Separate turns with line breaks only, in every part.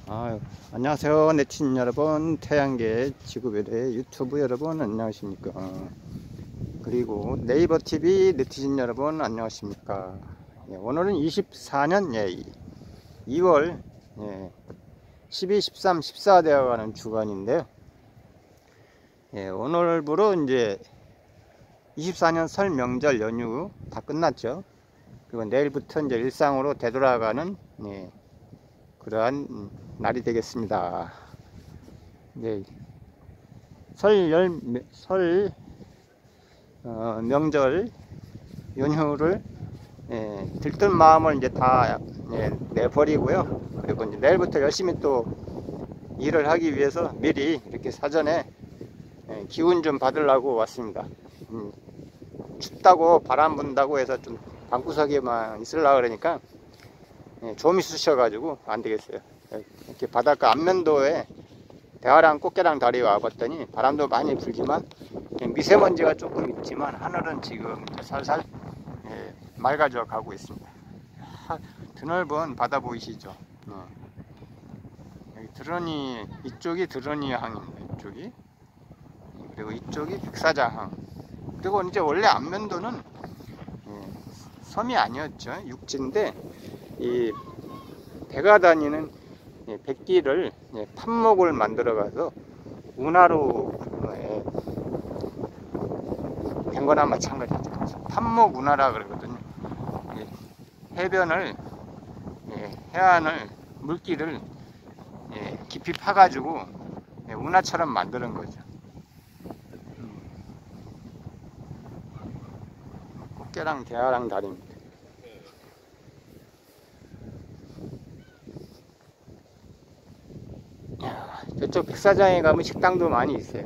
아유, 안녕하세요 네티즌 여러분, 태양계 지구별의 유튜브 여러분 안녕하십니까. 그리고 네이버 TV 네티즌 여러분 안녕하십니까. 오늘은 24년 2월 12, 13, 14 되어가는 주간인데요. 오늘부로 이제 24년 설 명절 연휴 다 끝났죠. 그리고 내일부터 이제 일상으로 되돌아가는 그러한 날이 되겠습니다. 설 명절 연휴를 들뜬 마음을 이제 다 내버리고요. 그리고 이제 내일부터 열심히 또 일을 하기 위해서 미리 이렇게 사전에 기운 좀 받으려고 왔습니다. 춥다고 바람 분다고 해서 좀 방구석에만 있으려고 그러니까 좀 있으셔가지고 안 되겠어요. 이렇게 바닷가 안면도에 대화랑 꽃게랑 다리 와봤더니 바람도 많이 불지만 미세먼지가 조금 있지만 하늘은 지금 살살 맑아져 가고 있습니다. 드넓은 바다 보이시죠? 여기 드러니, 이쪽이 드러니 항입니다. 이쪽이. 그리고 이쪽이 백사장항. 그리고 이제 원래 안면도는 섬이 아니었죠. 육지인데 이 배가 다니는 백기를 탑목을 만들어 가서 운하로 된 거나 마찬가지죠. 탑목 운하라 그러거든요. 해변을 해안을 물길을 깊이 파가지고 운하처럼 만드는 거죠. 꽃게랑 대하랑 다리입니다. 저쪽 백사장에 가면 식당도 많이 있어요.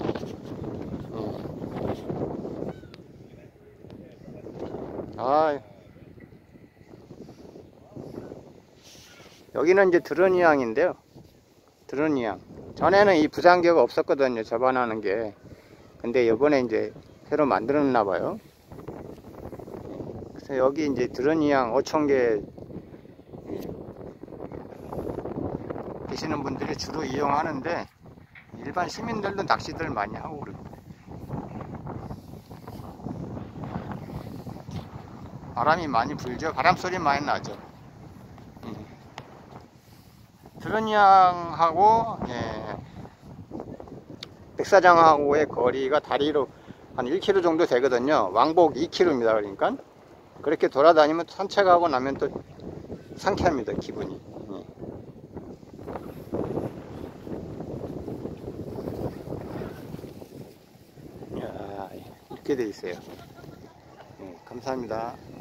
여기는 이제 드러니항인데요. 드러니항. 전에는 이 부산교가 없었거든요. 접안하는 게. 근데 이번에 이제 새로 만들었나 봐요. 그래서 여기 이제 드러니항 5,000개 계시는 분들이 주로 이용하는데 일반 시민들도 낚시들 많이 하고 그러고. 바람이 많이 불죠. 바람 소리 많이 나죠. 드러니항하고 백사장하고의 거리가 다리로 한 1km 정도 되거든요. 왕복 2km입니다. 그러니까 그렇게 돌아다니면 산책하고 나면 또 상쾌합니다. 기분이. 이렇게 돼 있어요. 감사합니다.